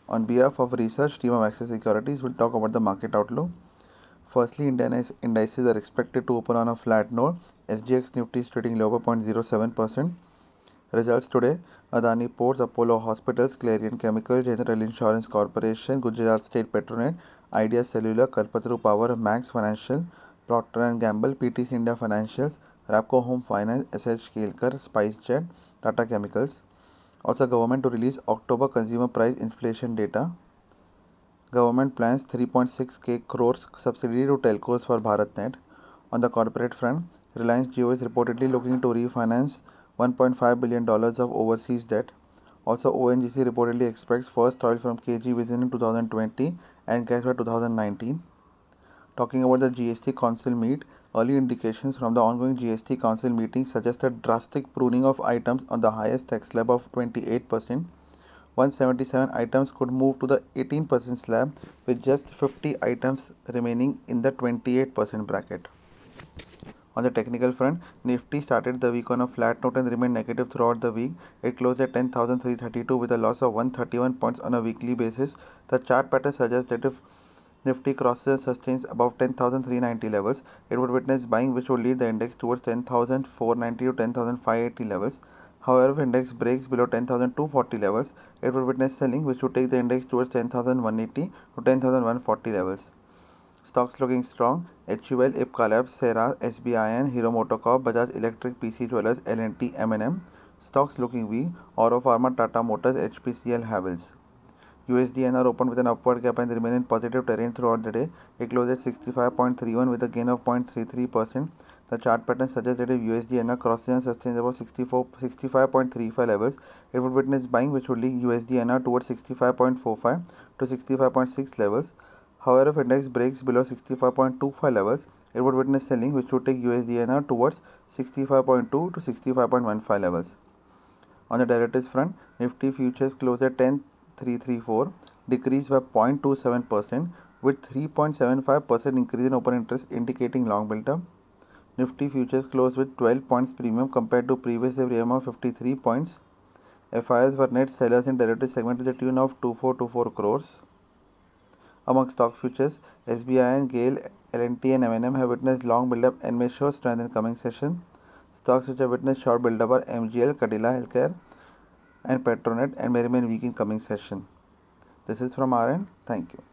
On behalf of research team of Axis Securities, we'll talk about the market outlook. Firstly, Indian indices are expected to open on a flat note. SGX Nifty is trading lower 0.07%. Results today: Adani Ports, Apollo Hospitals, Clarion Chemical, General Insurance Corporation, Gujarat State Petronet, Idea Cellular, Kalpataru Power, Max Financial, Procter & Gamble, PTC India Financials, Rapco Home Finance, SH Kelkar, SpiceJet, Tata Chemicals. Also, government to release October consumer price inflation data. Government plans 3.6k crores subsidy to telcos for BharatNet. On the corporate front, Reliance Jio is reportedly looking to refinance $1.5 billion of overseas debt. Also, ONGC reportedly expects first oil from KG within 2020 and gas by 2019. Talking about the GST Council meet, early indications from the ongoing GST Council meeting suggest a drastic pruning of items on the highest tax slab of 28%. 177 items could move to the 18% slab, with just 50 items remaining in the 28% bracket. On the technical front, Nifty started the week on a flat note and remained negative throughout the week. It closed at 10,332 with a loss of 131 points on a weekly basis. The chart pattern suggests that if Nifty crosses and sustains above 10,390 levels, it would witness buying, which would lead the index towards 10,490 to 10,580 levels. However, if index breaks below 10,240 levels, it would witness selling, which would take the index towards 10,180 to 10,140 levels. Stocks looking strong: HUL, Ipca Labs, Sera, SBIN, Hero MotoCorp, Bajaj Electric, PC Jewelers, L&T, M&M. Stocks looking weak: Oro Pharma, Tata Motors, HPCL, Havells. USD/INR opened with an upward gap and remained in positive terrain throughout the day. It closed at 65.31 with a gain of 0.33%. The chart pattern suggests that if USD/INR crosses and sustains above 65.35 levels, it would witness buying, which would lead USD/INR towards 65.45 to 65.6 levels. However, if index breaks below 65.25 levels, it would witness selling, which would take USD/INR towards 65.2 to 65.15 levels. On the derivatives front, Nifty futures closed at 10,334, decreased by 0.27%, with 3.75% increase in open interest indicating long build-up. Nifty futures closed with 12 points premium compared to previous premium of 53 points. FIs were net sellers in derivative segment to the tune of 2424 crores. Among stock futures, SBIN, GAIL, L&T and M&M have witnessed long build-up and may show strength in coming session. Stocks which have witnessed short build-up are MGL, Cadila Healthcare and Petronet and may remain weak in coming session. This is from our end. Thank you.